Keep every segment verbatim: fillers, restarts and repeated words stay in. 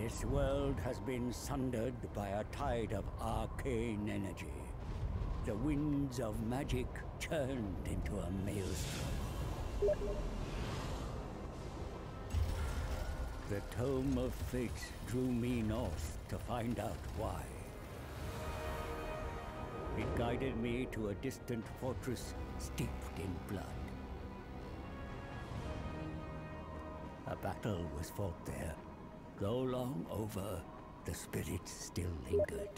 This world has been sundered by a tide of arcane energy. The winds of magic churned into a maelstrom. The Tome of Fate drew me north to find out why. It guided me to a distant fortress steeped in blood. A battle was fought there. Though long over, the spirits still lingered.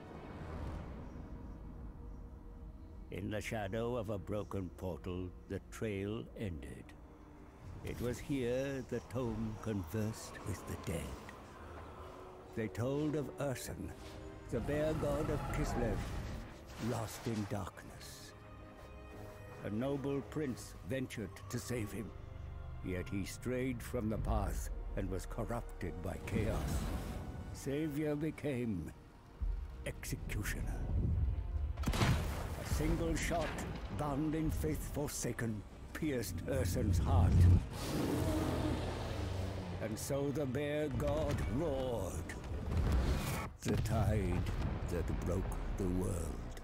In the shadow of a broken portal, the trail ended. It was here the tome conversed with the dead. They told of Ursun, the bear god of Kislev, lost in darkness. A noble prince ventured to save him, yet he strayed from the path and was corrupted by chaos. Savior became executioner. A single shot, bound in faith forsaken, pierced Ursun's heart. And so the bear god roared. The tide that broke the world.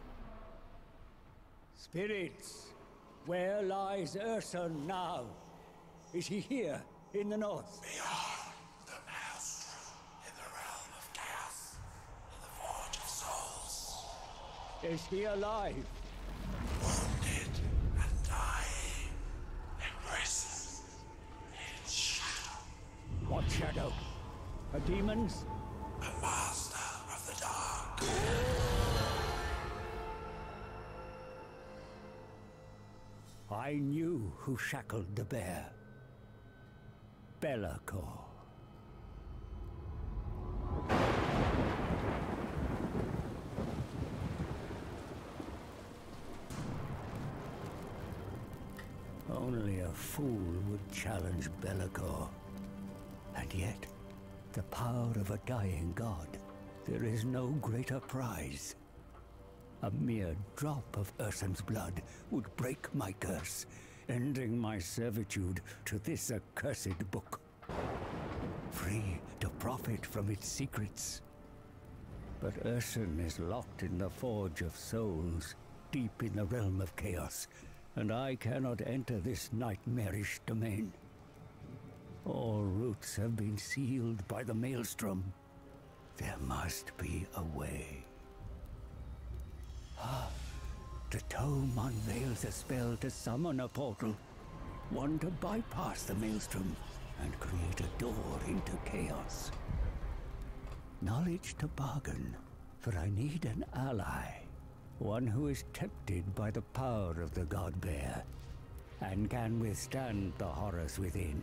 Spirits, where lies Ursun now? Is he here in the north? Beyond the maelstrom, in the realm of chaos, in the forge of souls. Is he alive? Wounded and dying, embraces in shadow. What shadow? A demon's? A master of the dark. I knew who shackled the bear. Be'lakor. Only a fool would challenge Be'lakor. And yet, the power of a dying god, there is no greater prize. A mere drop of Ursun's blood would break my curse, ending my servitude to this accursed book. Free to profit from its secrets. But Ursun is locked in the Forge of Souls, deep in the realm of chaos, and I cannot enter this nightmarish domain. All routes have been sealed by the maelstrom. There must be a way. Ah, the tome unveils a spell to summon a portal. One to bypass the maelstrom and create a door into chaos. Knowledge to bargain, for I need an ally. One who is tempted by the power of the god bear and can withstand the horrors within.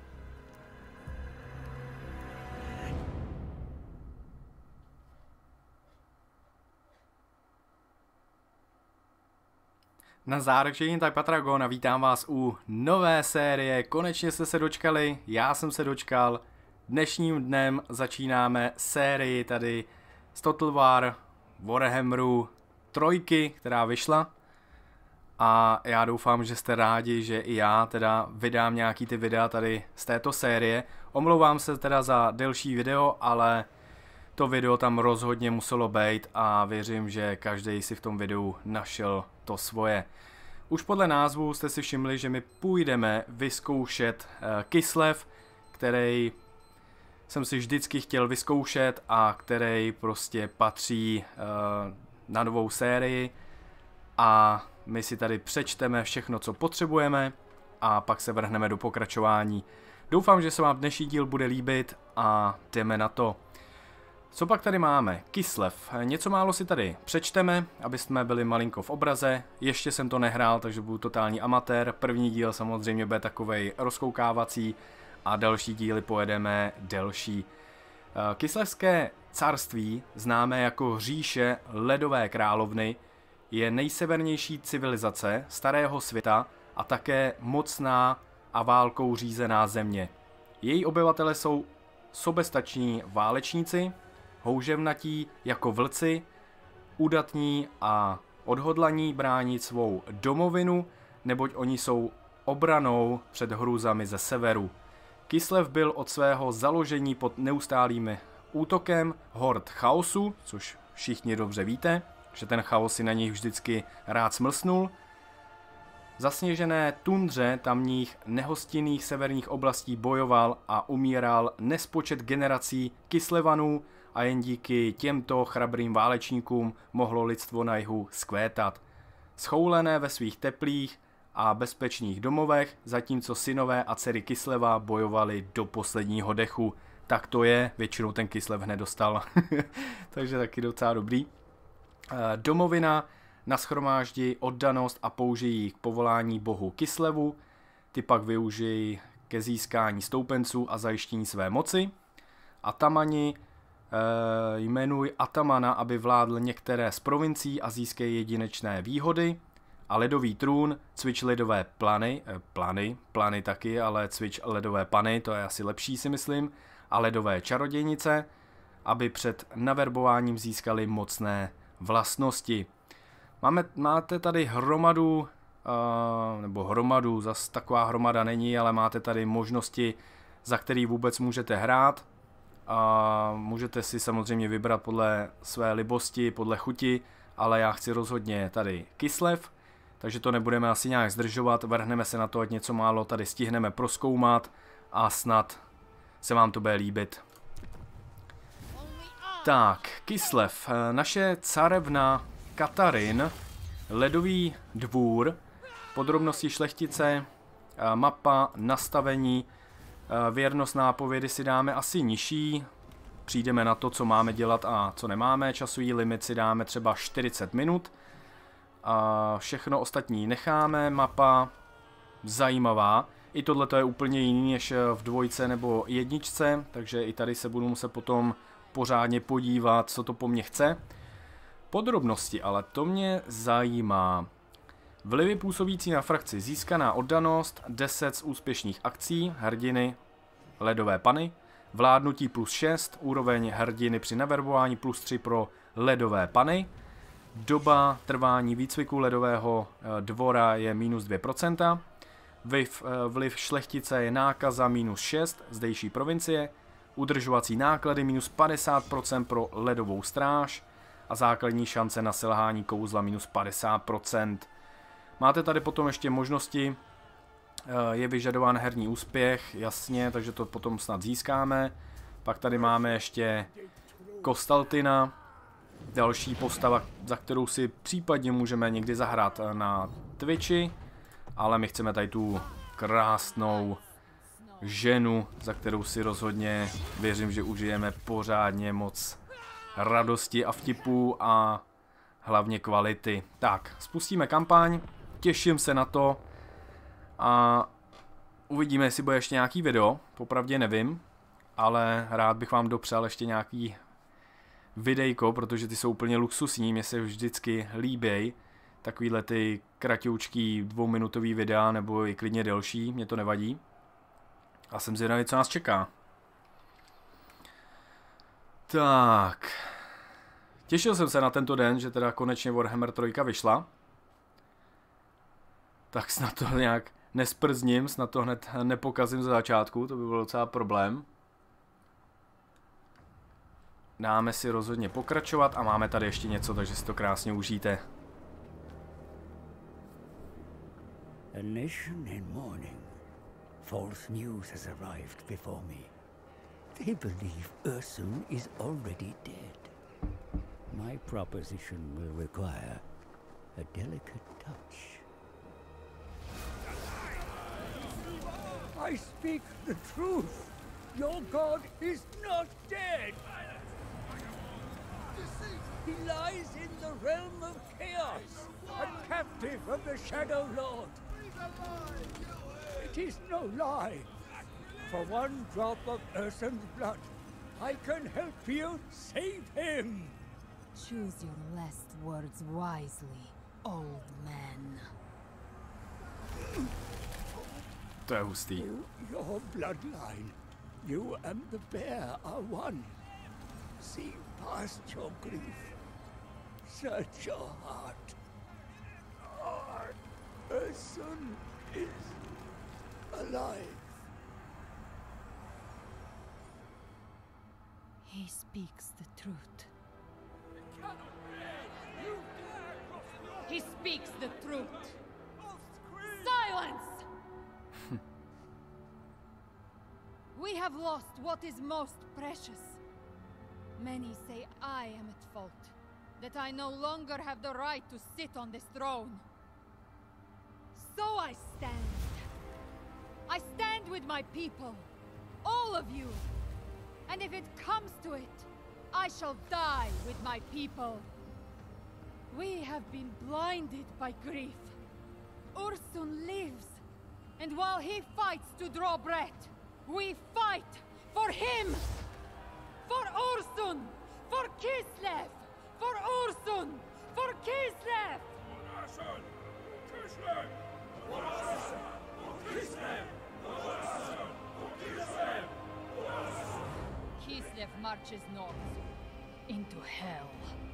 Nazdar, všichni, tak Patragon a vítám vás u nové série. Konečně jste se dočkali, já jsem se dočkal. Dnešním dnem začínáme sérii tady z Total War Warhammeru trojky, která vyšla. A já doufám, že jste rádi, že i já teda vydám nějaký ty videa tady z této série. Omlouvám se teda za delší video, ale to video tam rozhodně muselo být a věřím, že každý si v tom videu našel to svoje. Už podle názvu jste si všimli, že my půjdeme vyzkoušet uh, Kislev, který jsem si vždycky chtěl vyzkoušet a který prostě patří uh, na novou sérii. A my si tady přečteme všechno, co potřebujeme a pak se vrhneme do pokračování. Doufám, že se vám dnešní díl bude líbit a jdeme na to. Co pak tady máme? Kislev. Něco málo si tady přečteme, aby jsme byli malinko v obraze. Ještě jsem to nehrál, takže budu totální amatér. První díl samozřejmě bude takovej rozkoukávací a další díly pojedeme delší. Kislevské carství, známé jako říše Ledové královny, je nejsevernější civilizace starého světa a také mocná a válkou řízená země. Její obyvatele jsou soběstační válečníci, houževnatí jako vlci, udatní a odhodlaní bránit svou domovinu, neboť oni jsou obranou před hrůzami ze severu. Kislev byl od svého založení pod neustálým útokem hord chaosu, což všichni dobře víte, že ten chaos si na nich vždycky rád smlsnul. Zasněžené tundře tamních nehostinných severních oblastí bojoval a umíral nespočet generací Kislevanů a jen díky těmto chrabrým válečníkům mohlo lidstvo na jihu zkvétat. Schoulené ve svých teplých a bezpečných domovech, zatímco synové a dcery Kisleva bojovali do posledního dechu. Tak to je, většinou ten Kislev hned dostal, takže taky docela dobrý. Domovina nashromáždí oddanost a použijí k povolání bohu Kislevu, ty pak využijí ke získání stoupenců a zajištění své moci. Atamani e, jmenují Atamana, aby vládl některé z provincií a získají jedinečné výhody. A ledový trůn cvič ledové plany, eh, plany, plany taky, ale cvič ledové pany, to je asi lepší si myslím, a ledové čarodějnice, aby před naverbováním získali mocné vlastnosti. Máme, máte tady hromadu, uh, nebo hromadu, zas taková hromada není, ale máte tady možnosti, za který vůbec můžete hrát. A můžete si samozřejmě vybrat podle své libosti, podle chuti, ale já chci rozhodně tady Kislev, takže to nebudeme asi nějak zdržovat, vrhneme se na to, ať něco málo tady stihneme prozkoumat a snad se vám to bude líbit. Tak, Kislev, naše carevna Katarin, ledový dvůr, podrobnosti šlechtice, mapa, nastavení, věrnost nápovědy si dáme asi nižší, přijdeme na to, co máme dělat a co nemáme, časový limit si dáme třeba čtyřicet minut, a všechno ostatní necháme, mapa zajímavá, i tohle je úplně jiný než v dvojce nebo jedničce, takže i tady se budu muset potom pořádně podívat, co to po mně chce. Podrobnosti, ale to mě zajímá. Vlivy působící na frakci, získaná oddanost, deset z úspěšných akcí, hrdiny, ledové pany, vládnutí plus šest, úroveň hrdiny při naverbování plus tři pro ledové pany, doba trvání výcviku ledového dvora je minus dvě procenta, vliv, vliv šlechtice je nákaza minus šest, zdejší provincie, udržovací náklady minus padesát procent pro ledovou stráž a základní šance na selhání kouzla minus padesát procent. Máte tady potom ještě možnosti, je vyžadován herní úspěch, jasně, takže to potom snad získáme. Pak tady máme ještě Kostaltina, další postava, za kterou si případně můžeme někdy zahrát na Twitchi, ale my chceme tady tu krásnou ženu, za kterou si rozhodně věřím, že užijeme pořádně moc radosti a vtipů a hlavně kvality. Tak, spustíme kampaň, těším se na to a uvidíme, jestli bude ještě nějaký video, popravdě nevím, ale rád bych vám dopřál ještě nějaký videjko, protože ty jsou úplně luxusní, mě se vždycky líběj, takovýhle ty kratoučký dvouminutový videa nebo i klidně delší, mě to nevadí. A jsem zvědavý, co nás čeká. Tak. Těšil jsem se na tento den, že teda konečně Warhammer tři vyšla. Tak snad to nějak nesprzním, snad to hned nepokazím za začátku, to by byl docela problém. Dáme si rozhodně pokračovat a máme tady ještě něco, takže si to krásně užijte. A nation in mourning. False news has arrived before me. They believe Ursun is already dead. My proposition will require a delicate touch. I speak the truth. Your god is not dead. He lies in the realm of chaos, a captive of the Shadow Lord. It is no lie. For one drop of Ursun's blood, I can help you save him. Choose your last words wisely, old man. To je hustý. You, your bloodline, you and the bear are one. See past your grief. Search your heart. Our Ursun is alive. He speaks the truth. He speaks the truth. Silence! We have lost what is most precious. Many say I am at fault, that I no longer have the right to sit on this throne. So I stand. I stand with my people, all of you. And if it comes to it, I shall die with my people. We have been blinded by grief. Ursun lives, and while he fights to draw breath, we fight for him! For Ursun! For Kislev! For Ursun! For Kislev! Ursun! Kislev! Ursun! Kislev! Ursun! Kislev! Kislev marches north, into hell.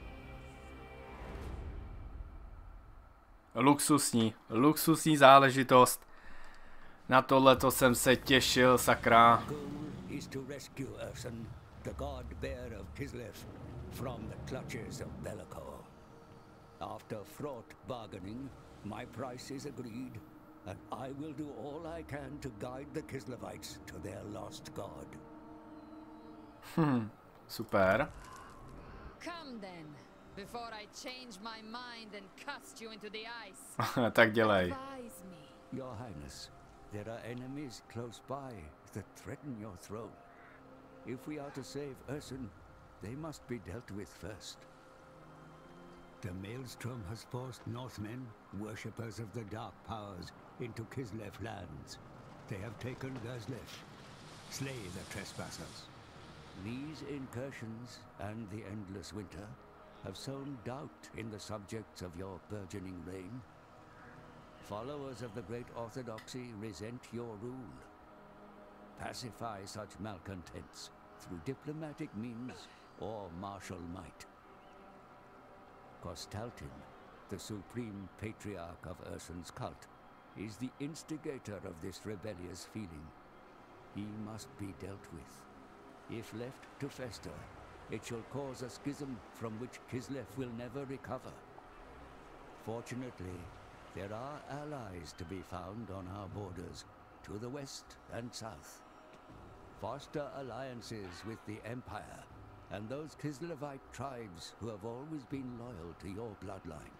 Luxusní, luxusní záležitost. Na tohleto jsem se těšil, sakra. Goal is to rescue Ursun, the god bear of Kislev, from the clutches of Be'lakor. After fraught bargaining, my price is agreed, and I will do all I can to guide the Kislevites to their lost god. Hmm, super. Come then, before I change my mind and cast you into the ice. Tak dělej. Advise me. Your Highness, there are enemies close by that threaten your throne. If we are to save Ursun, they must be dealt with first. The Maelstrom has forced Northmen, worshippers of the Dark Powers, into Kislev lands. They have taken Gazlev. Slay the trespassers. These incursions and the endless winter have sown doubt in the subjects of your burgeoning reign. Followers of the Great Orthodoxy resent your rule. Pacify such malcontents through diplomatic means or martial might. Kostaltin, the supreme patriarch of Ursun's cult, is the instigator of this rebellious feeling. He must be dealt with. If left to fester, it shall cause a schism from which Kislev will never recover. Fortunately, there are allies to be found on our borders, to the west and south. Foster alliances with the Empire and those Kislevite tribes who have always been loyal to your bloodline.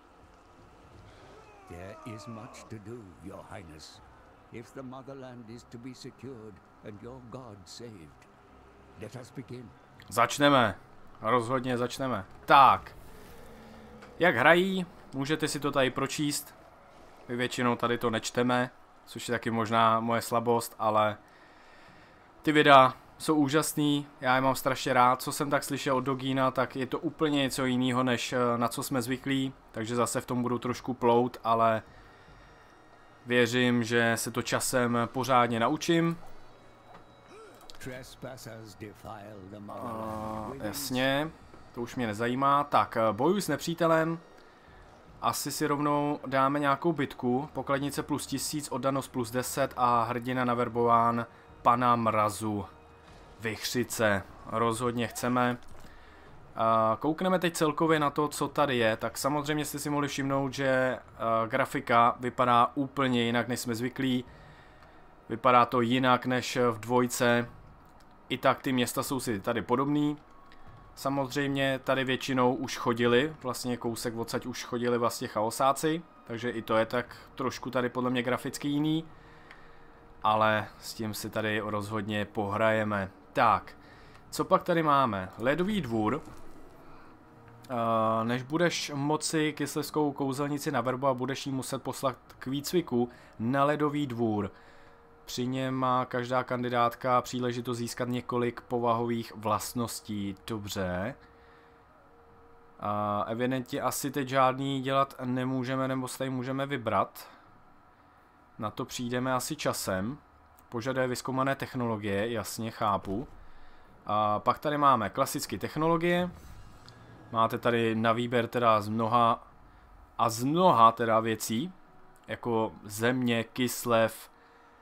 There is much to do, Your Highness, if the motherland is to be secured and your god saved. Let us begin. Začneme. Rozhodně začneme. Tak. Jak hrají, můžete si to tady pročíst. My většinou tady to nečteme, což je taky možná moje slabost, ale ty videa jsou úžasný, já je mám strašně rád. Co jsem tak slyšel od Dogína, tak je to úplně něco jiného, než na co jsme zvyklí, takže zase v tom budu trošku plout, ale věřím, že se to časem pořádně naučím. Uh, jasně, to už mě nezajímá. Tak, bojuj s nepřítelem. Asi si rovnou dáme nějakou bitku. Pokladnice plus tisíc, oddanost plus deset a hrdina naverbován pana mrazu. Vichřice. Rozhodně chceme. Uh, koukneme teď celkově na to, co tady je. Tak samozřejmě jste si mohli všimnout, že uh, grafika vypadá úplně jinak, než jsme zvyklí. Vypadá to jinak než v dvojce. I tak ty města jsou si tady podobný. Samozřejmě tady většinou už chodili, vlastně kousek odsaď už chodili vlastně chaosáci, takže i to je tak trošku tady podle mě graficky jiný. Ale s tím si tady rozhodně pohrajeme. Tak, co pak tady máme? Ledový dvůr. Než budeš moci kyslevskou kouzelnici naverbovat, budeš jí muset poslat k výcviku na ledový dvůr. Při něm má každá kandidátka příležitost získat několik povahových vlastností. Dobře. A evidentně asi teď žádný dělat nemůžeme, nebo se tady můžeme vybrat. Na to přijdeme asi časem. Požaduje vyzkoumané technologie, jasně, chápu. A pak tady máme klasické technologie. Máte tady na výběr teda z mnoha a z mnoha teda věcí. Jako země, Kislev,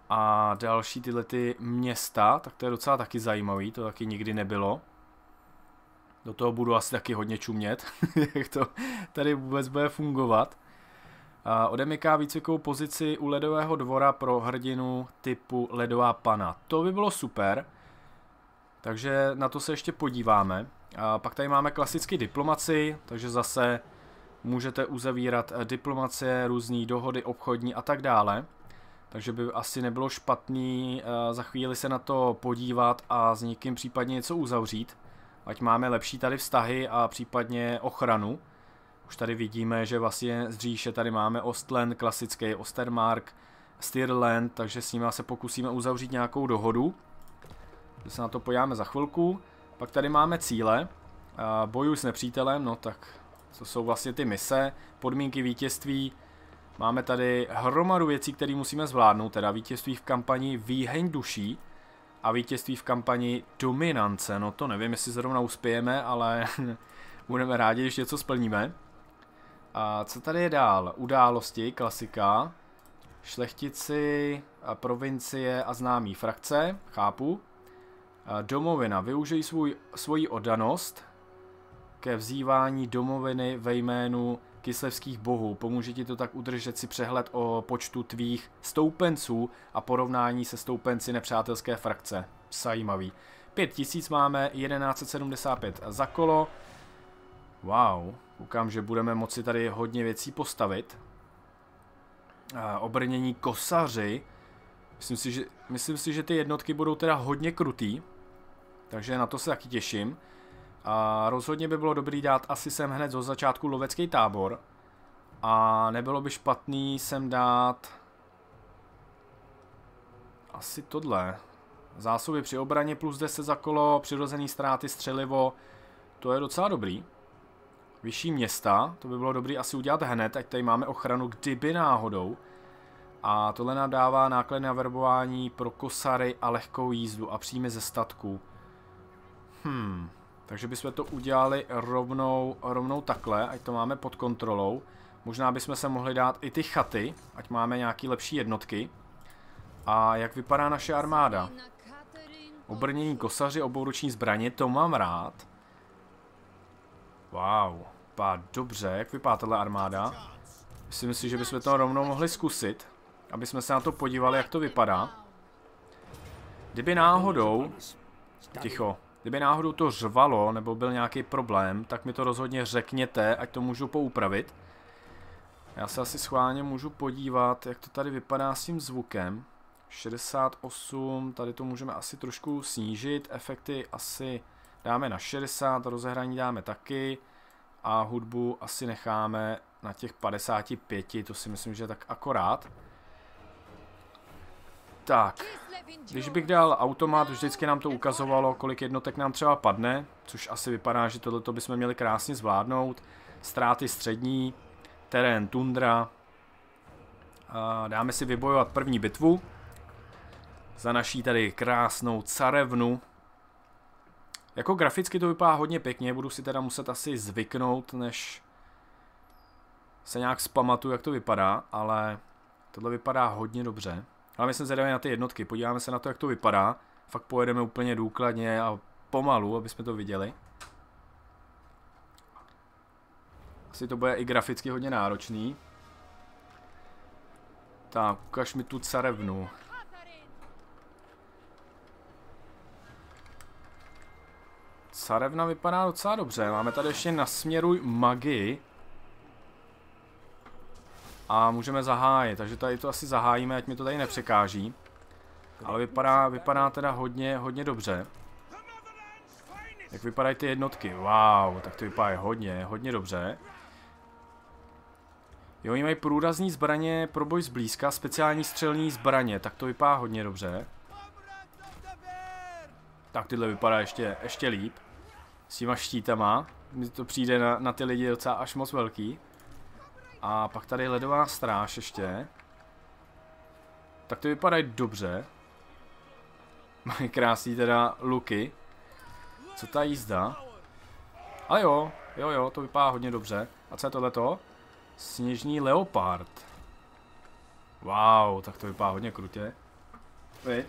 A další tyhle ty města, tak to je docela taky zajímavý, to taky nikdy nebylo. Do toho budu asi taky hodně čumět, jak to tady vůbec bude fungovat. A odemyká výcvikovou pozici u ledového dvora pro hrdinu typu ledová pana. To by bylo super, takže na to se ještě podíváme. A pak tady máme klasicky diplomaci, takže zase můžete uzavírat diplomacie, různé dohody obchodní a tak dále. Takže by asi nebylo špatný uh, za chvíli se na to podívat a s někým případně něco uzavřít. Ať máme lepší tady vztahy a případně ochranu. Už tady vidíme, že vlastně z říše tady máme Ostland, klasický Ostermark, Stirland, takže s nimi se pokusíme uzavřít nějakou dohodu. Když se na to podíváme za chvilku. Pak tady máme cíle. Uh, bojuj s nepřítelem, no tak to jsou vlastně ty mise, podmínky vítězství. Máme tady hromadu věcí, které musíme zvládnout, teda vítězství v kampani Výheň duší a vítězství v kampani Dominance. No to nevím, jestli zrovna uspějeme, ale budeme rádi, když něco splníme. A co tady je dál? Události, klasika, šlechtici, provincie a známí frakce, chápu. Domovina, využij svůj, svoji oddanost ke vzývání domoviny ve jménu kyslevských bohů. Pomůže ti to tak udržet si přehled o počtu tvých stoupenců a porovnání se stoupenci nepřátelské frakce. Zajímavý. pět tisíc máme, tisíc sto sedmdesát pět za kolo. Wow, koukám, že budeme moci tady hodně věcí postavit. Obrnění kosaři. Myslím si, že, myslím si, že ty jednotky budou teda hodně krutý. Takže na to se taky těším. A rozhodně by bylo dobrý dát asi sem hned zo začátku lovecký tábor. A nebylo by špatný sem dát asi tohle. Zásoby při obraně plus deset za kolo, přirozený ztráty, střelivo. To je docela dobrý. Vyšší města, to by bylo dobrý asi udělat hned, ať tady máme ochranu kdyby náhodou. A tohle nám dává náklady na verbování pro kosary a lehkou jízdu a příjmy ze statku. Hmm... Takže bychom to udělali rovnou, rovnou takhle, ať to máme pod kontrolou. Možná bychom se mohli dát i ty chaty, ať máme nějaké lepší jednotky. A jak vypadá naše armáda? Obrnění kosaři, obouruční zbraně, to mám rád. Wow, pá, dobře, jak vypadá tato armáda? Myslím si, že bychom to rovnou mohli zkusit, aby jsme se na to podívali, jak to vypadá. Kdyby náhodou... Ticho. Kdyby náhodou to řvalo, nebo byl nějaký problém, tak mi to rozhodně řekněte, ať to můžu poupravit. Já se asi schválně můžu podívat, jak to tady vypadá s tím zvukem. šedesát osm, tady to můžeme asi trošku snížit, efekty asi dáme na šedesát, rozehraní dáme taky a hudbu asi necháme na těch padesát pět, to si myslím, že je tak akorát. Tak, když bych dal automat, vždycky nám to ukazovalo, kolik jednotek nám třeba padne, což asi vypadá, že tohleto bychom měli krásně zvládnout. Ztráty střední, terén tundra. A dáme si vybojovat první bitvu za naší tady krásnou carevnu. Jako graficky to vypadá hodně pěkně, budu si teda muset asi zvyknout, než se nějak zpamatuju, jak to vypadá, ale tohle vypadá hodně dobře. Ale my jsme zvědaví na ty jednotky, podíváme se na to, jak to vypadá. Fakt pojedeme úplně důkladně a pomalu, aby jsme to viděli. Asi to bude i graficky hodně náročný. Tak, ukaž mi tu carevnu. Carevna vypadá docela dobře, máme tady ještě nasměruj magii. A můžeme zahájit, takže tady to asi zahájíme, ať mi to tady nepřekáží. Ale vypadá, vypadá teda hodně, hodně dobře. Jak vypadají ty jednotky? Wow, tak to vypadá hodně, hodně dobře. Jo, oni mají průrazní zbraně pro boj zblízka, speciální střelní zbraně, tak to vypadá hodně dobře. Tak tyhle vypadá ještě, ještě líp. S těma štítama, mi to přijde na, na ty lidi docela až moc velký. A pak tady ledová stráž ještě. Tak to vypadají dobře. Mají krásný teda luky. Co ta jízda? Ale jo, jo jo, to vypadá hodně dobře. A co je tohleto? Sněžný leopard. Wow, tak to vypadá hodně krutě. Vy?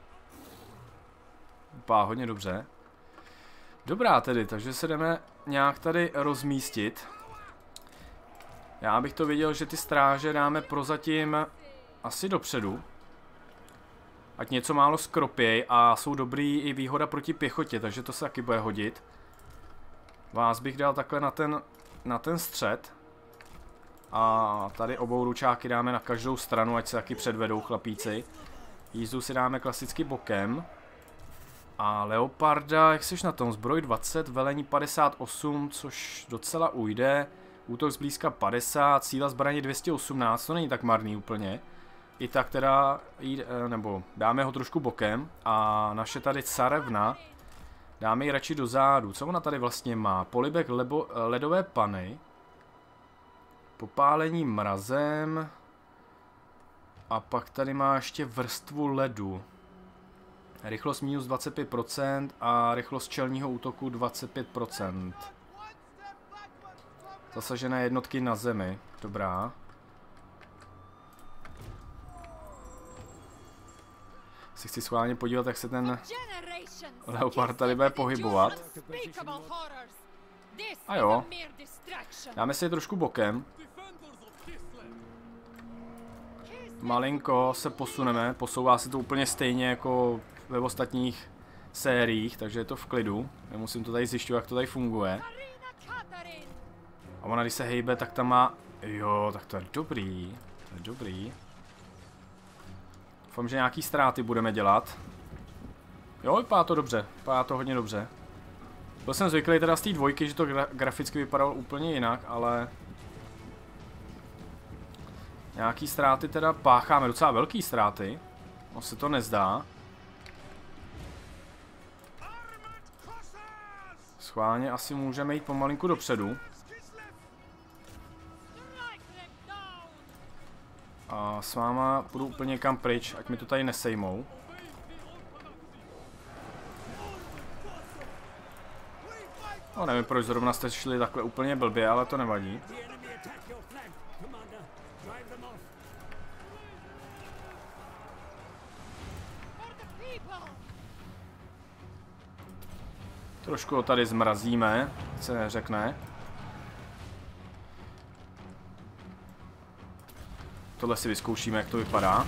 Vypadá hodně dobře. Dobrá tedy, takže se jdeme nějak tady rozmístit. Já bych to viděl, že ty stráže dáme prozatím asi dopředu. Ať něco málo skropěj a jsou dobrý i výhoda proti pěchotě, takže to se taky bude hodit. Vás bych dal takhle na ten, na ten střed. A tady obou ručáky dáme na každou stranu, ať se taky předvedou chlapíci. Jízdu si dáme klasicky bokem. A leoparda, jak jsi na tom? Zbroj dvacet, velení padesát osm, což docela ujde. Útok zblízka padesát, síla zbraně dvě stě osmnáct, to není tak marný úplně. I tak teda, nebo dáme ho trošku bokem. A naše tady carevna, dáme ji radši do zádu. Co ona tady vlastně má? Polibek lebo, ledové pany. Popálení mrazem. A pak tady má ještě vrstvu ledu. Rychlost minus dvacet pět procent a rychlost čelního útoku dvacet pět procent. Zasažené jednotky na zemi. Dobrá. Si chci schválně podívat, jak se ten leopard tady bude pohybovat. A jo. Dáme si je trošku bokem. Malinko se posuneme, posouvá se to úplně stejně jako ve ostatních sériích, takže je to v klidu. Já musím to tady zjišťovat, jak to tady funguje. A ona, když se hejbe, tak tam má... Jo, tak to je dobrý. To je dobrý. Doufám, že nějaký ztráty budeme dělat. Jo, vypadá to dobře. Vypadá to hodně dobře. Byl jsem zvyklý teda z té dvojky, že to gra graficky vypadalo úplně jinak, ale... Nějaký ztráty teda pácháme, docela velký ztráty. No se to nezdá. Schválně asi můžeme jít pomalinku dopředu. A s váma půjdu úplně kam pryč, ať mi to tady nesejmou. No nevím, proč zrovna jste šli takhle úplně blbě, ale to nevadí. Trošku ho tady zmrazíme, se řekne. Tohle si vyzkoušíme, jak to vypadá.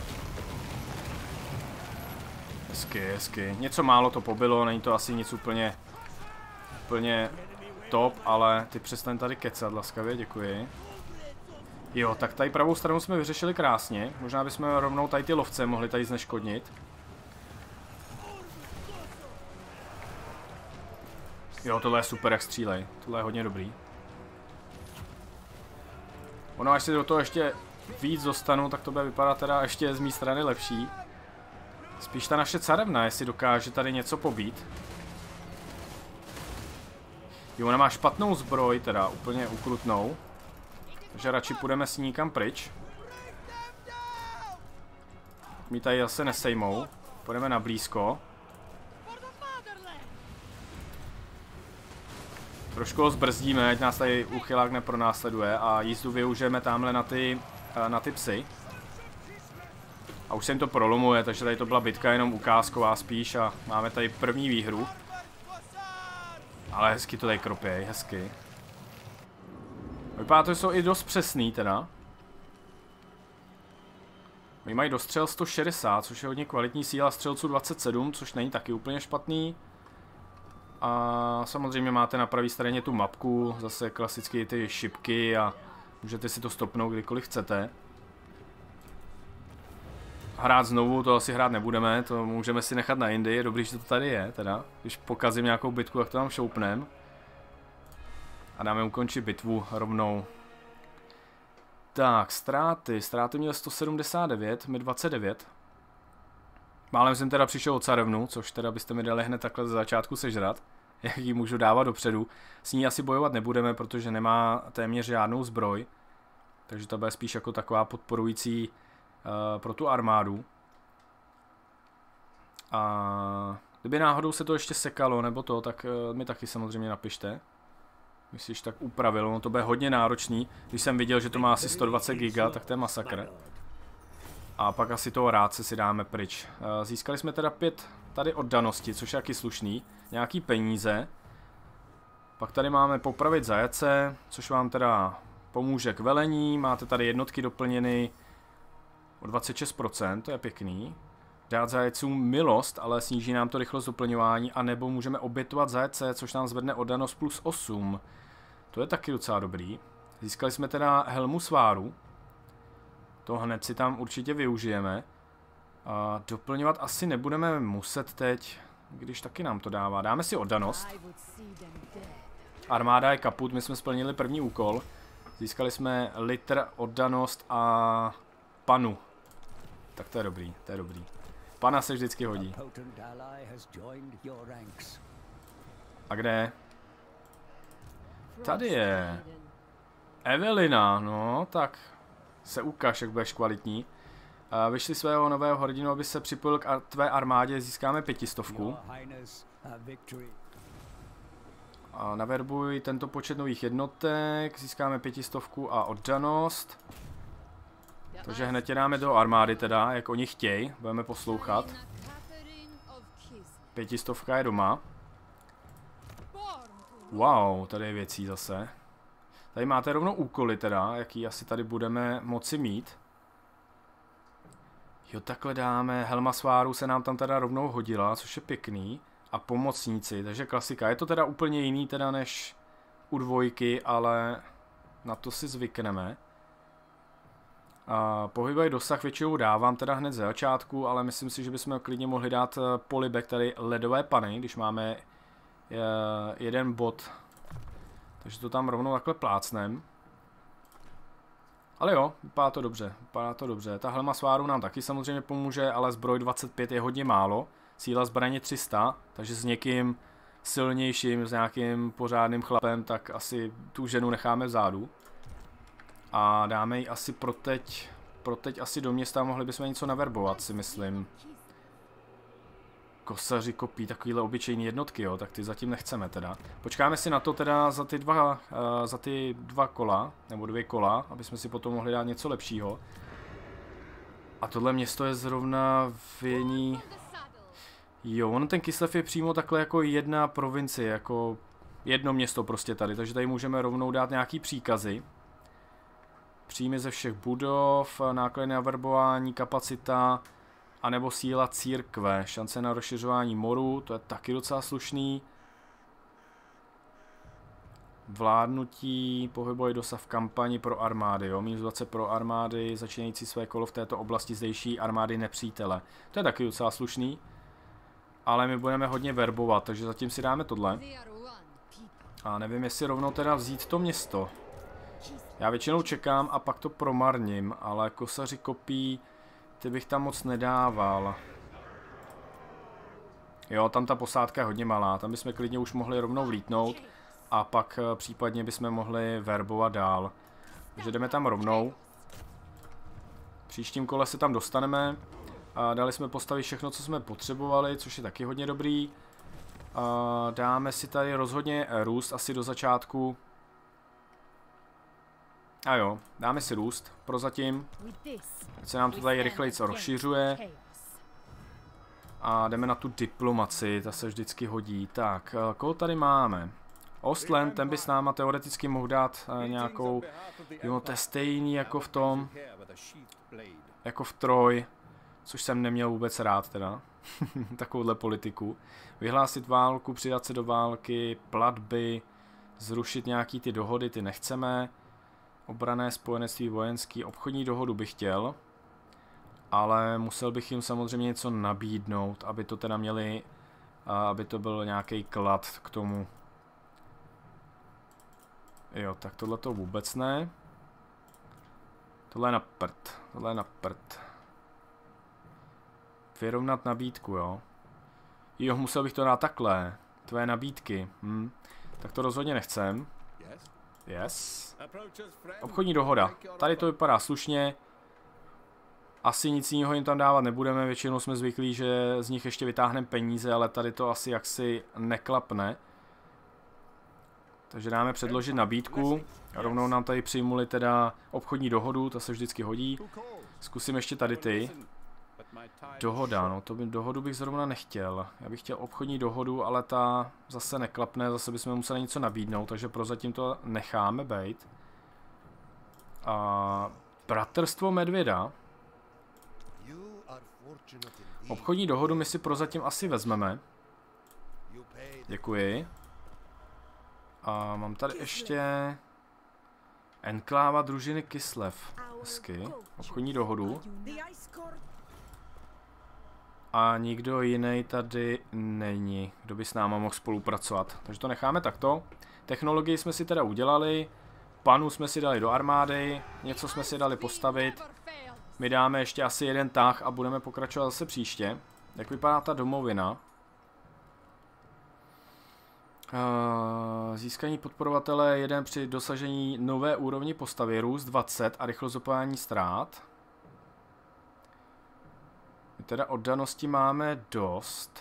Hezky, hezky. Něco málo to pobylo, není to asi nic úplně, úplně top, ale ty přestaň tady kecat laskavě, děkuji. Jo, tak tady pravou stranu jsme vyřešili krásně. Možná bychom rovnou tady ty lovce mohli tady zneškodnit. Jo, tohle je super, jak střílej. Tohle je hodně dobrý. Ono, až si do toho ještě víc dostanu, tak to bude vypadat teda ještě z mé strany lepší. Spíš ta naše carevna, jestli dokáže tady něco pobít. Jo, ona má špatnou zbroj, teda úplně ukrutnou. Takže radši půjdeme s ní někam pryč. My tady zase nesejmou. Půjdeme na blízko. Trošku ho zbrzdíme, ať nás tady uchylák nepronásleduje a jízdu využijeme tamhle na ty, na ty psy. A už se jim to prolomuje, takže tady to byla bitka jenom ukázková spíš a máme tady první výhru. Ale hezky to tady kropěj, hezky. Vypadá to, že jsou i dost přesný teda. Oni mají dostřel sto šedesát, což je hodně kvalitní, síla střelců dvacet sedm, což není taky úplně špatný. A samozřejmě máte na pravé straně tu mapku, zase klasicky ty šipky a můžete si to stopnout kdykoliv chcete. Hrát znovu, to asi hrát nebudeme, to můžeme si nechat na jindy, je dobrý, že to tady je teda. Když pokazím nějakou bitku, tak to tam šoupnem. A dáme ukončit bitvu rovnou. Tak, ztráty, ztráty měl sto sedmdesát devět, my dvacet devět. Málem jsem teda přišel o carevnu, což teda byste mi dali hned takhle ze začátku sežrat. Jak ji můžu dávat dopředu. S ní asi bojovat nebudeme, protože nemá téměř žádnou zbroj. Takže to bude spíš jako taková podporující uh, pro tu armádu. A kdyby náhodou se to ještě sekalo nebo to, tak uh, mi taky samozřejmě napište. Myslíš, tak upravil, no to bude hodně náročný. Když jsem viděl, že to má asi sto dvacet giga, tak to je masakr. A pak asi toho rádce si dáme pryč. Získali jsme teda pět tady oddanosti, což je taky slušný. Nějaký peníze. Pak tady máme popravit zajace, což vám teda pomůže k velení. Máte tady jednotky doplněny o dvacet šest procent, to je pěkný. Dát zajecům milost, ale sníží nám to rychlost doplňování. A nebo můžeme obětovat zajece, což nám zvedne oddanost plus osm. To je taky docela dobrý. Získali jsme teda helmu sváru. To hned si tam určitě využijeme. A doplňovat asi nebudeme muset teď, když taky nám to dává. Dáme si oddanost. Armáda je kaput, my jsme splnili první úkol. Získali jsme litr, oddanost a panu. Tak to je dobrý, to je dobrý. Pana se vždycky hodí. A kde je? Tady je. Evelina, no tak se ukáž, jak budeš kvalitní. Uh, vyšli svého nového hrdinu, aby se připojil k tvé armádě, získáme pětistovku. A naverbuj tento počet nových jednotek, získáme pětistovku a oddanost. Takže hned tě dáme do armády teda, jak oni chtějí, budeme poslouchat. Pětistovka je doma. Wow, tady je věcí zase. Tady máte rovnou úkoly teda, jaký asi tady budeme moci mít. Jo, takhle dáme, helma sváru se nám tam teda rovnou hodila, což je pěkný. A pomocníci, takže klasika. Je to teda úplně jiný teda než u dvojky, ale na to si zvykneme. A pohybový dosah většinou dávám teda hned ze začátku, ale myslím si, že bychom klidně mohli dát polibek tady ledové pany, když máme jeden bod. Takže to tam rovnou takhle plácnem. Ale jo, vypadá to dobře, vypadá to dobře. Ta helma sváru nám taky samozřejmě pomůže, ale zbroj dvacet pět je hodně málo. Síla zbraně tři sta, takže s někým silnějším, s nějakým pořádným chlapem, tak asi tu ženu necháme vzadu. A dáme ji asi pro teď, pro teď asi do města, mohli bychom něco naverbovat, si myslím. Kosaři kopí, takovýhle obyčejný jednotky, jo, tak ty zatím nechceme teda. Počkáme si na to teda za ty dva, uh, za ty dva kola, nebo dvě kola, aby jsme si potom mohli dát něco lepšího. A tohle město je zrovna v jední... Jo, on ten Kislev je přímo takhle jako jedna provincie, jako jedno město prostě tady, takže tady můžeme rovnou dát nějaký příkazy. Příjmy ze všech budov, náklady na verbování, kapacita, anebo síla církve, šance na rozšiřování moru, to je taky docela slušný. Vládnutí, pohybový dosah v kampani pro armády, jo, minus dvacet pro armády, začínající své kolo v této oblasti zdejší armády nepřítele. To je taky docela slušný. Ale my budeme hodně verbovat, takže zatím si dáme tohle. A nevím, jestli rovnou teda vzít to město. Já většinou čekám a pak to promarním, ale kosaři kopí, ty bych tam moc nedával. Jo, tam ta posádka je hodně malá, tam bychom klidně už mohli rovnou vlítnout a pak případně bychom mohli verbovat dál. Takže jdeme tam rovnou. V příštím kole se tam dostaneme. A dali jsme postavit všechno, co jsme potřebovali, což je taky hodně dobrý. A dáme si tady rozhodně růst asi do začátku. A jo, dáme si růst prozatím. Ať se nám to tady rychleji rozšiřuje. A jdeme na tu diplomaci, ta se vždycky hodí. Tak, koho tady máme? Ostland, ten by s náma teoreticky mohl dát nějakou... Jo, to je stejný jako v tom... Jako v Troj. Což jsem neměl vůbec rád teda, takovouhle politiku. Vyhlásit válku, přidat se do války, platby, zrušit nějaký ty dohody, ty nechceme. Obranné spojenectví vojenský, obchodní dohodu bych chtěl. Ale musel bych jim samozřejmě něco nabídnout, aby to teda měli, aby to byl nějaký klad k tomu. Jo, tak tohle to vůbec ne. Tohle je na prd, tohle je na prd. Vyrovnat nabídku, jo. Jo, musel bych to dát takhle. Tvé nabídky. Hm. Tak to rozhodně nechcem. Yes. Obchodní dohoda. Tady to vypadá slušně. Asi nic jiného jim tam dávat nebudeme. Většinou jsme zvyklí, že z nich ještě vytáhneme peníze, ale tady to asi jaksi neklapne. Takže dáme předložit nabídku. A rovnou nám tady přijmuli teda obchodní dohodu, to se vždycky hodí. Zkusím ještě tady ty. Dohoda, no to by, dohodu bych zrovna nechtěl. Já bych chtěl obchodní dohodu, ale ta zase neklapne, zase bychom museli něco nabídnout, takže prozatím to necháme bejt. A bratrstvo medvěda. Obchodní dohodu my si prozatím asi vezmeme. Děkuji. A mám tady ještě enkláva družiny Kislev. Hezky. Obchodní dohodu. A nikdo jiný tady není, kdo by s náma mohl spolupracovat. Takže to necháme takto. Technologii jsme si teda udělali. Panu jsme si dali do armády. Něco jsme si dali postavit. My dáme ještě asi jeden tah a budeme pokračovat zase příště. Jak vypadá ta domovina? Uh, získání podporovatele jeden při dosažení nové úrovni postavy, růst dvacet a rychlost zopakování ztrát. My teda oddanosti máme dost.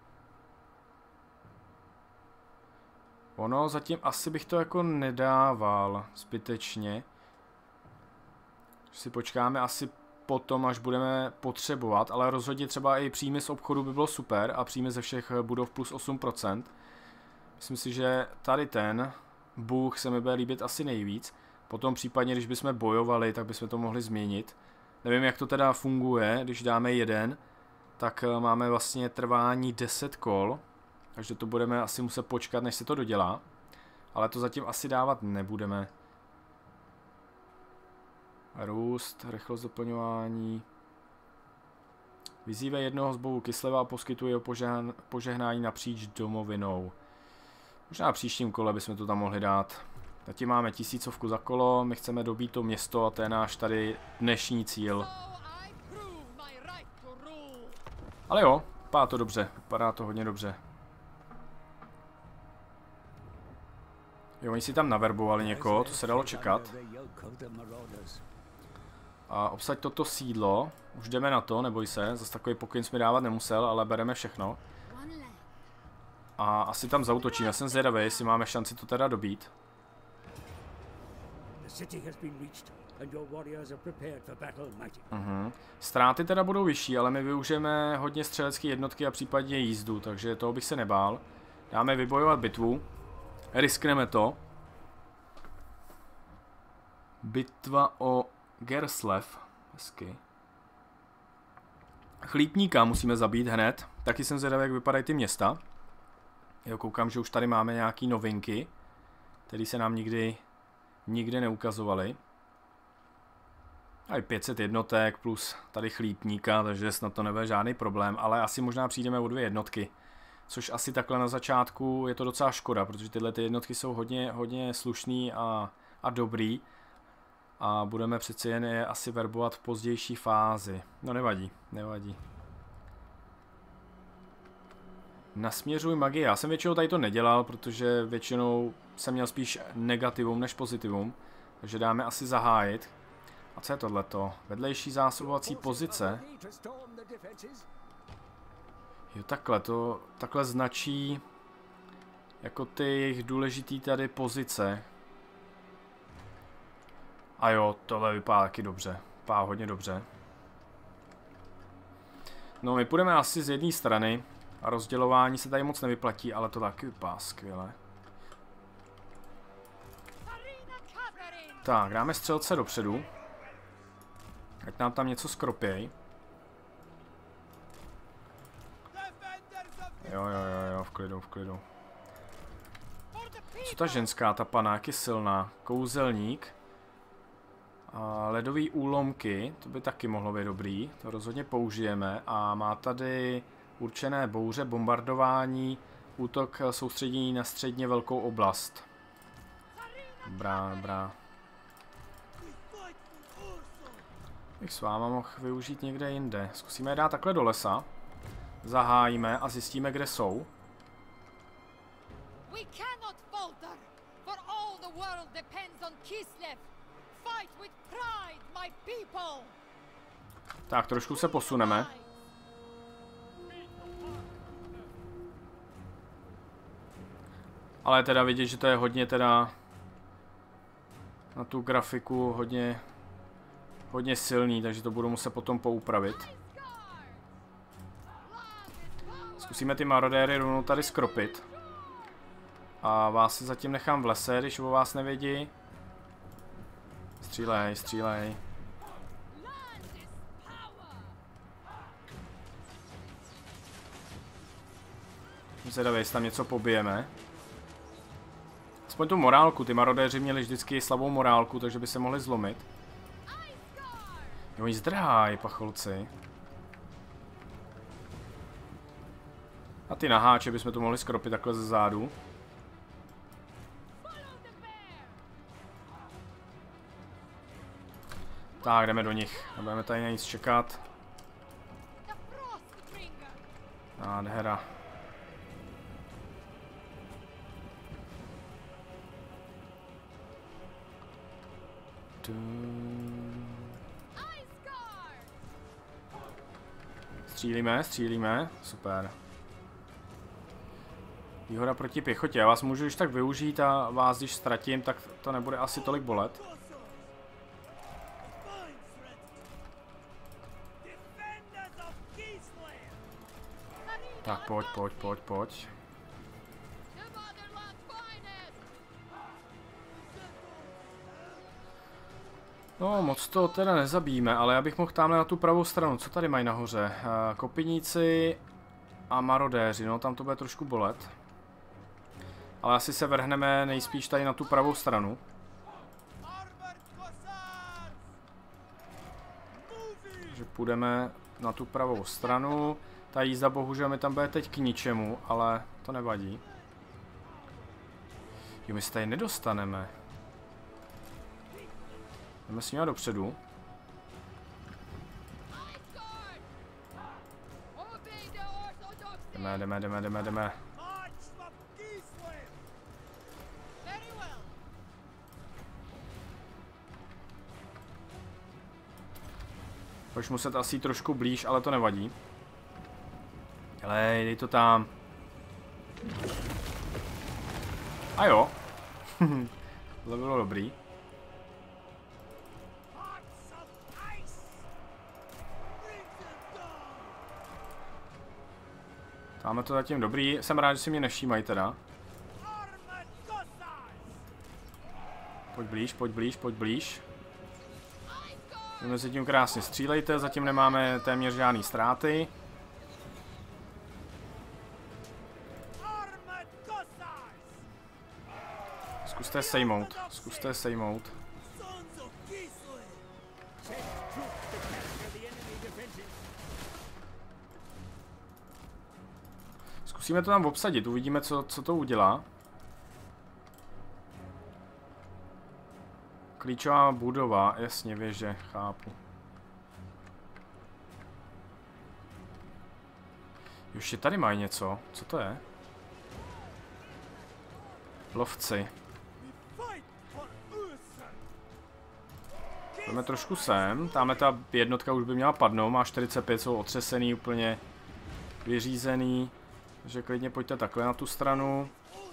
Ono zatím asi bych to jako nedával zbytečně. Si počkáme asi potom, až budeme potřebovat, ale rozhodně třeba i příjmy z obchodu by bylo super a příjmy ze všech budov plus osm procent. Myslím si, že tady ten bůh se mi bude líbit asi nejvíc. Potom případně, když bychom bojovali, tak bychom to mohli změnit. Nevím, jak to teda funguje, když dáme jeden, tak máme vlastně trvání deset kol. Takže to budeme asi muset počkat, než se to dodělá. Ale to zatím asi dávat nebudeme. Růst, rychlost doplňování. Vyzývej jednoho z bohů Kisleva a poskytuje požehnání napříč domovinou. Možná v příštím kole bychom to tam mohli dát. Zatím máme tisícovku za kolo, my chceme dobít to město a to je náš tady dnešní cíl. Ale jo, vypadá to dobře, vypadá to hodně dobře. Jo, oni si tam naverbovali někoho, to se dalo čekat. A obsaď toto sídlo, už jdeme na to, neboj se, zase takový pokyn jsme dávat nemusel, ale bereme všechno. A asi tam zaútočím, já jsem zvědavý, jestli máme šanci to teda dobít. Mhm. Ztráty teda budou vyšší, ale my využijeme hodně střelecké jednotky a případně jízdu, takže toho bych se nebál. Dáme vybojovat bitvu. Riskneme to. Bitva o Gerslev. Hezky. Chlípníka musíme zabít hned. Taky jsem zvědavý, jak vypadají ty města. Jo, koukám, že už tady máme nějaké novinky, které se nám nikdy, nikdy neukazovaly. A i pět set jednotek plus tady chlípníka, takže snad to nebude žádný problém, ale asi možná přijdeme o dvě jednotky. Což asi takhle na začátku je to docela škoda, protože tyhle ty jednotky jsou hodně, hodně slušný a, a dobrý. A budeme přeci jen je asi verbovat v pozdější fázi. No nevadí, nevadí. Nasměřuj magii. Já jsem většinou tady to nedělal, protože většinou jsem měl spíš negativum než pozitivum. Takže dáme asi zahájit. A co je tohleto? Vedlejší zásobovací pozice. Jo, takhle to, takhle značí jako ty jejich důležitý tady pozice. A jo, tohle vypadá taky dobře. Vypadá hodně dobře. No, my půjdeme asi z jedné strany. A rozdělování se tady moc nevyplatí, ale to taky vypadá skvěle. Tak, dáme střelce dopředu. Ať nám tam něco skropěj. Jo, jo, jo, jo, v klidu, v klidu. Co ta ženská, ta pana, jak je silná? Kouzelník. A ledový úlomky, to by taky mohlo být dobrý. To rozhodně použijeme. A má tady určené bouře, bombardování, útok soustředění na středně velkou oblast. Dobrá, dobrá. Bych s váma mohl využít někde jinde. Zkusíme je dát takhle do lesa. Zahájíme a zjistíme, kde jsou. Tak, trošku se posuneme. Ale teda vidět, že to je hodně teda na tu grafiku hodně hodně silný, takže to budu muset potom poupravit. Zkusíme ty marodéry rovnou tady skropit. A vás si zatím nechám v lese, když o vás nevědí. Střílej, střílej. Zvědavě, jestli tam něco pobijeme. Aspoň tu morálku, ty marodéři měli vždycky slabou morálku, takže by se mohli zlomit. Jo, oni zdrhají, pacholci. A ty naháče bychom to mohli skropit takhle ze zádu. Tak, jdeme do nich. Nebudeme tady na nic čekat. Nádhera. Střílíme, střílíme, super. Výhoda proti pěchotě, já vás můžu už tak využít a vás když ztratím, tak to nebude asi tolik bolet. Tak pojď, pojď, pojď, pojď. No, moc to teda nezabijíme, ale já bych mohl tamhle na tu pravou stranu. Co tady mají nahoře? Kopiníci a marodéři, no tam to bude trošku bolet. Ale asi se vrhneme nejspíš tady na tu pravou stranu. Takže půjdeme na tu pravou stranu. Ta jízda bohužel mi tam bude teď k ničemu, ale to nevadí. Jo, my se tady nedostaneme. Jdeme s nimi dopředu. Jdeme, jdeme, jdeme, jdeme, jdeme. Budeš muset asi trošku blíž, ale to nevadí. Hele, dej to tam. A jo. To bylo dobrý. Máme to zatím dobrý, jsem rád, že si mě nevšímají teda. Pojď blíž, pojď blíž, pojď blíž. Mezi tím krásně střílejte, zatím nemáme téměř žádný ztráty. Zkuste sejmout, zkuste sejmout. Zkusíme to tam obsadit, uvidíme, co, co to udělá. Klíčová budova, jasně, věže, chápu. Ještě tady mají něco, co to je? Lovci. Jdeme trošku sem, tamhle ta jednotka už by měla padnout, má čtyřicet pět, jsou otřesený, úplně vyřízený. Takže klidně pojďte takhle na tu stranu.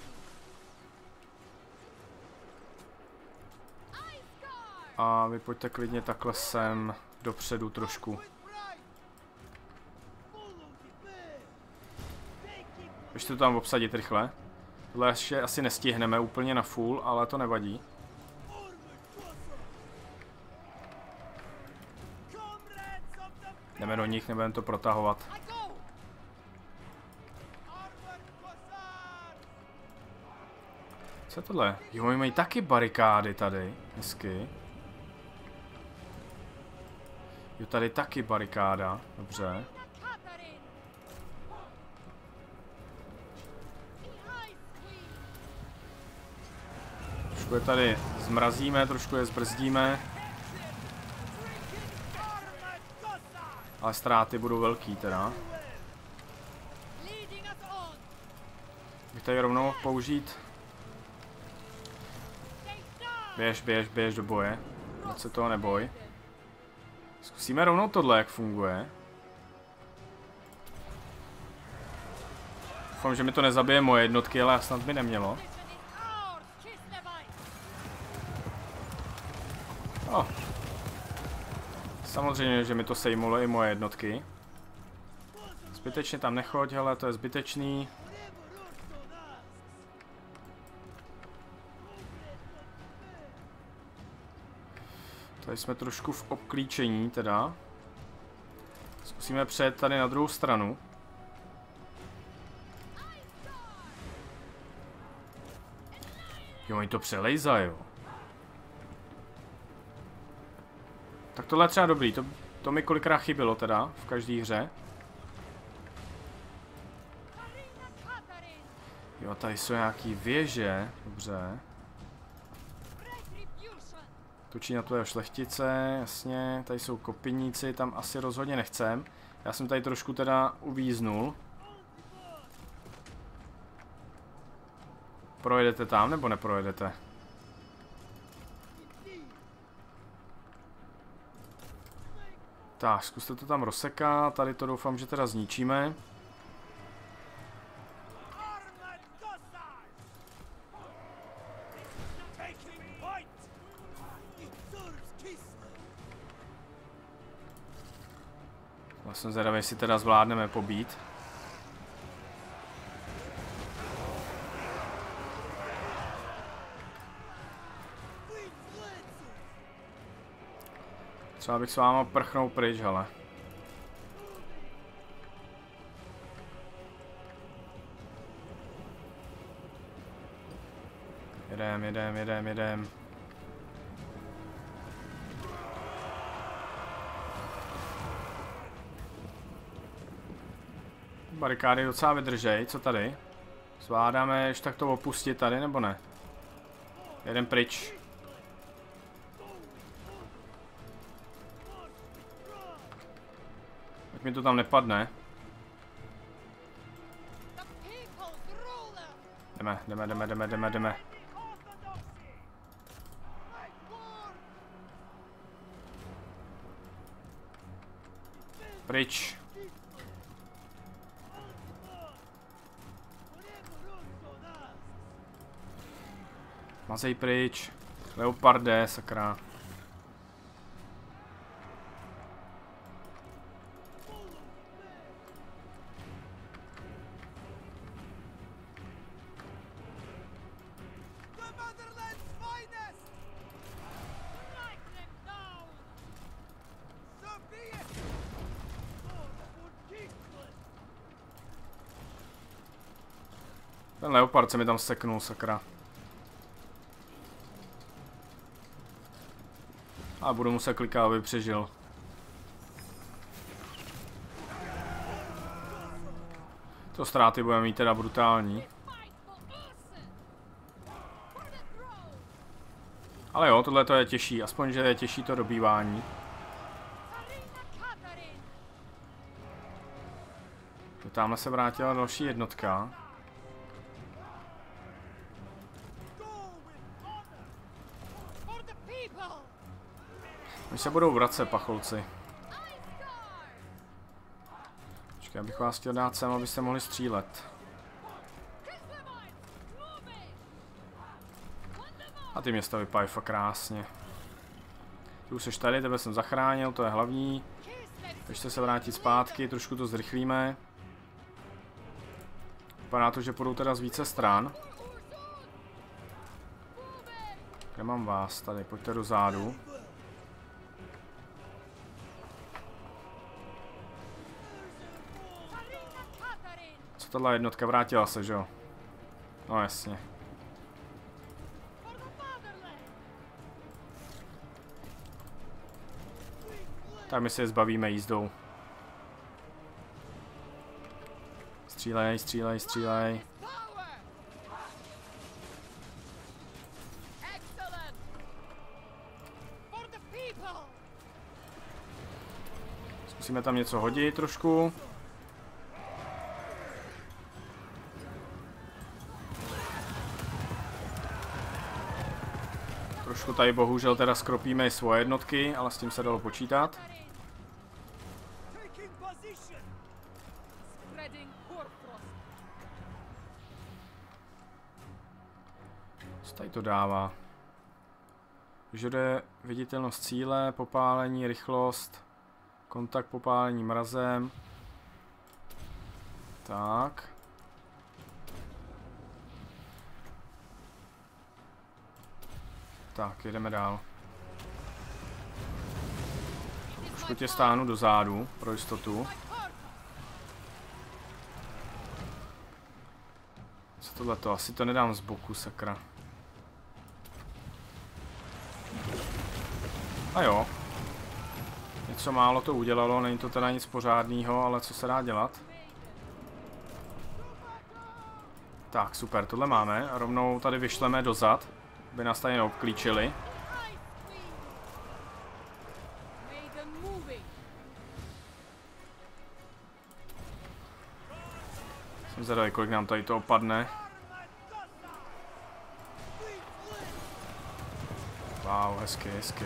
A vy pojďte klidně takhle sem dopředu trošku. Ještě to tam obsadit rychle. Tohle ještě asi nestihneme úplně na full, ale to nevadí. Jdeme do nich, nebudeme to protahovat. Co je tohle? Jo, oni mají taky barikády tady. Hezky. Jo, tady taky barikáda. Dobře. Trošku je tady zmrazíme, trošku je zbrzdíme. Ale ztráty budou velký teda. Bych tady rovnou mohl použít. Běž, běž, běž do boje. Moc se toho neboj. Zkusíme rovnou tohle, jak funguje. Doufám, že mi to nezabije moje jednotky, ale snad by nemělo. Oh. Samozřejmě, že mi to sejmulo i moje jednotky. Zbytečně tam nechoď, hele, to je zbytečný. Tady jsme trošku v obklíčení teda. Zkusíme přejet tady na druhou stranu. Jo, oni to přelejzají, jo. Tak tohle je třeba dobrý, to, to mi kolikrát chybělo teda v každé hře. Jo, tady jsou nějaký věže, dobře. Točí na to šlechtice, jasně, tady jsou kopiníci, tam asi rozhodně nechcem. Já jsem tady trošku teda uvíznul. Projedete tam, nebo neprojedete? Tak, zkuste to tam rozsekat, tady to doufám, že teda zničíme. Já jsem zvědavý, jestli teda zvládneme pobít. Třeba bych s váma prchnul pryč, hele. Jedem, jedem, jedem, jedem. Barikády docela vydržej, co tady? Zvládáme ještě tak to opustit tady, nebo ne? Jedem pryč. Tak mi to tam nepadne. Jdeme, jdeme, jdeme, jdeme, jdeme, jdeme. Pryč. Mazej pryč. Leoparde, sakra. Ten leopard se mi tam seknul, sakra. A budu muset klikat, aby přežil. To ztráty budeme mít teda brutální. Ale jo, tohle to je těžší, aspoň že je těžší to dobývání. Tamhle se vrátila další jednotka. Oni se budou vracet, pacholci. Počkej, abych vás chtěl dát sem, abyste mohli střílet. A ty města vypadají fakt krásně. Ty už seš tady, tebe jsem zachránil, to je hlavní. Ještě se vrátit zpátky, trošku to zrychlíme. Vypadá to, že půjdou teda z více stran. Kde mám vás? Tady, pojďte do zádu. Co tohle jednotka? Vrátila se, že jo? No jasně. Tak my se je zbavíme jízdou. Střílej, střílej, střílej. Zkusíme tam něco hodit trošku. Trošku tady bohužel teda skropíme i svoje jednotky, ale s tím se dalo počítat. Co tady to dává? Vyžaduje viditelnost cíle, popálení, rychlost, kontakt, popálení mrazem. Tak. Tak, jedeme dál. Trošku tě stáhnu do zádu, pro jistotu. Co tohleto? Asi to nedám z boku, sakra. A jo. Něco málo to udělalo, není to teda nic pořádného, ale co se dá dělat? Tak, super, tohle máme. Rovnou tady vyšleme dozad, aby nás tady neobklíčili. Jsem zvedavý, kolik nám tady to opadne. Wow, hezky, hezky.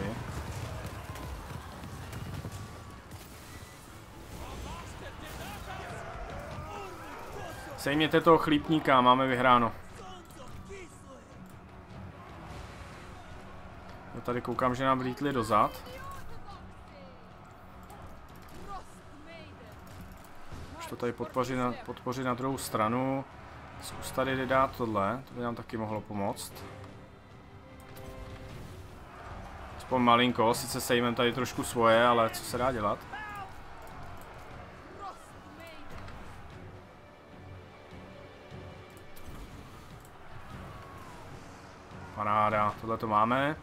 Sejměte toho chlípníka, máme vyhráno. Já tady koukám, že nám vlítli dozad. Už to tady podpořit na, podpořit na druhou stranu. Zkus tady dát tohle, to by nám taky mohlo pomoct. Aspoň malinko, sice sejmem tady trošku svoje, ale co se dá dělat? Paráda, tohle to máme.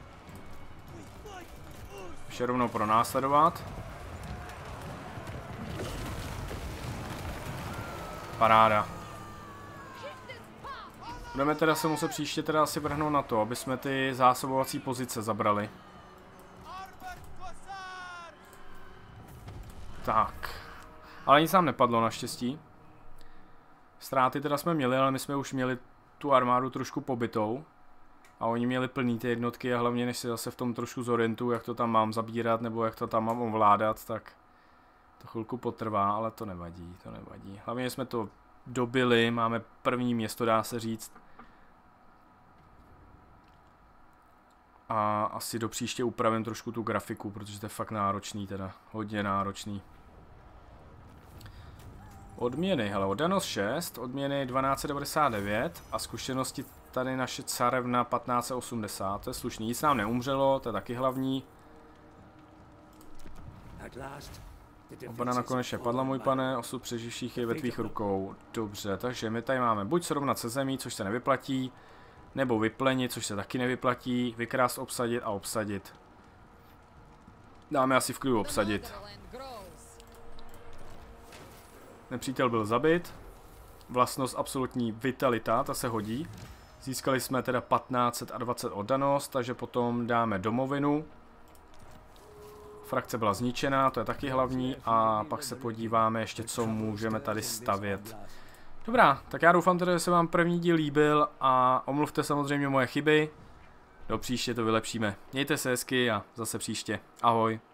Ještě rovnou pronásledovat. Paráda. Budeme teda se muset příště teda asi vrhnout na to, aby jsme ty zásobovací pozice zabrali. Tak. Ale nic nám nepadlo naštěstí. Ztráty teda jsme měli, ale my jsme už měli tu armádu trošku pobytou. A oni měli plný ty jednotky a hlavně než si zase v tom trošku zorientuju, jak to tam mám zabírat nebo jak to tam mám ovládat, tak to chvilku potrvá, ale to nevadí, to nevadí. Hlavně jsme to dobili, máme první město, dá se říct. A asi do příště upravím trošku tu grafiku, protože to je fakt náročný teda, hodně náročný. Odměny, hele, oddanost šest, odměny dvanáct set devadesát devět a zkušenosti tady naše carevna patnáct set osmdesát, to je slušný, nic nám neumřelo, to je taky hlavní. Obrana nakonec padla, můj pane, osud přeživších je ve tvých rukou. Dobře, takže my tady máme buď srovnat se zemí, což se nevyplatí, nebo vyplenit, což se taky nevyplatí, vykrást, obsadit a obsadit. Dáme asi v klidu obsadit. Nepřítel byl zabit. Vlastnost absolutní vitalita, ta se hodí. Získali jsme teda patnáct set dvacet oddanost, takže potom dáme domovinu. Frakce byla zničená, to je taky hlavní. A pak se podíváme ještě, co můžeme tady stavět. Dobrá, tak já doufám teda, že se vám první díl líbil a omluvte samozřejmě moje chyby. Do příště to vylepšíme. Mějte se hezky a zase příště. Ahoj.